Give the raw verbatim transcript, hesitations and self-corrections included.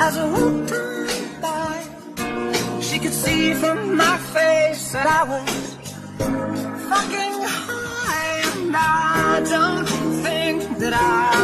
As I walked on by, she could see from my face that I was fucking high, and I don't think that I